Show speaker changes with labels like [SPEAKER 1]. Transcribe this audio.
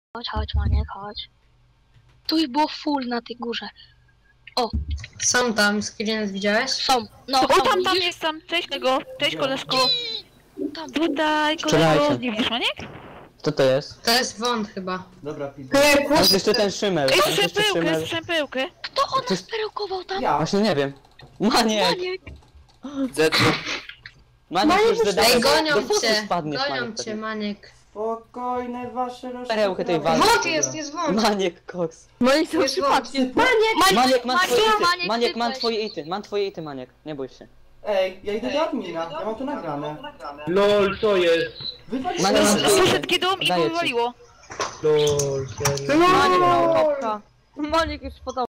[SPEAKER 1] Chodź, Maniek, chodź. Tu ich było full na tej górze. O!
[SPEAKER 2] Są tam, Skirinet widziałeś?
[SPEAKER 1] Są, no
[SPEAKER 3] O,
[SPEAKER 1] są,
[SPEAKER 3] tam
[SPEAKER 1] widzisz?
[SPEAKER 3] jestem. Cześć tego. Cześć koleżko.
[SPEAKER 1] Tam.
[SPEAKER 3] Tutaj koleżko.
[SPEAKER 4] Strzelajcie.
[SPEAKER 3] Nie widzisz Maniek?
[SPEAKER 4] Co to jest?
[SPEAKER 2] To jest wąt chyba.
[SPEAKER 5] Dobra, pizza.
[SPEAKER 4] Masz jeszcze ten szymel.
[SPEAKER 3] Ej,
[SPEAKER 4] Masz
[SPEAKER 3] słyszę
[SPEAKER 4] jeszcze
[SPEAKER 3] pyłkę,
[SPEAKER 4] szymel.
[SPEAKER 3] słyszę pyłkę.
[SPEAKER 1] Kto o
[SPEAKER 4] Ty-
[SPEAKER 1] nas perełkował tam?
[SPEAKER 5] Ja.
[SPEAKER 4] Właśnie nie wiem. Maniek!
[SPEAKER 1] Maniek!
[SPEAKER 4] Maniek już wydaje.
[SPEAKER 2] Ej, gonią
[SPEAKER 4] do fosu
[SPEAKER 2] cię!
[SPEAKER 4] spadniesz,
[SPEAKER 2] Gonią
[SPEAKER 4] Maniek,
[SPEAKER 2] cię,
[SPEAKER 4] pewnie.
[SPEAKER 2] Maniek.
[SPEAKER 5] Spokojne wasze rozszerzenie.
[SPEAKER 4] Perełkę tej walki.
[SPEAKER 2] Wąt jest wąt!
[SPEAKER 4] Maniek, koks.
[SPEAKER 1] Maniek
[SPEAKER 2] Jest przypadkiem.
[SPEAKER 4] Maniek, mam twoje ity.
[SPEAKER 1] Maniek,
[SPEAKER 4] Maniek, mam
[SPEAKER 1] ty
[SPEAKER 4] twoje ity. Mam twoje ity, Maniek. Nie bój się.
[SPEAKER 5] Ej, ja idę do admina, ja mam to nagrane.
[SPEAKER 6] LOL, co jest?
[SPEAKER 5] Wywalić
[SPEAKER 4] Maniek, mam twoje
[SPEAKER 3] Słyszę
[SPEAKER 4] ity.
[SPEAKER 3] taki dom i
[SPEAKER 4] Daję
[SPEAKER 3] go
[SPEAKER 4] ci.
[SPEAKER 3] wywaliło.
[SPEAKER 6] LOL, serio.
[SPEAKER 4] Maniek, no.
[SPEAKER 1] Maniek już podał.